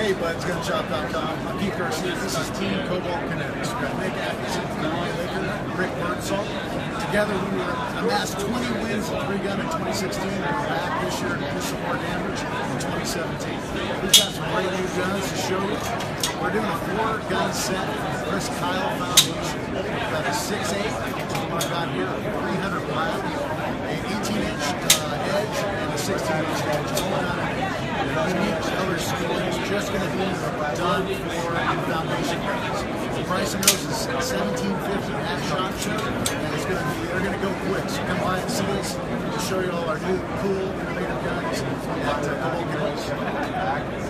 Hey, buds, GunShop.com. I'm Keith Garcia. This is Team Cobalt Kinetics. We've got Nick Atkinson, Donnie Laker, Rick Birdsall. Together, we amassed 20 wins in 3-gun in 2016, and we're back this year to support damage in 2017. We've got some great new guns to show you. We're doing a 4-gun set from the Chris Kyle Foundation. We've got a 6.8, I've got here a 300 black, an 18-inch edge, and a 16-inch edge. All on a unique color scheme. It's just going to be done for foundation guns. The price of those is $17.50 at SHOT Show, and it's going to be, they're going to go quick. So come by and see us. We'll show you all our new, cool, innovative guns at Cobalt Kinetics.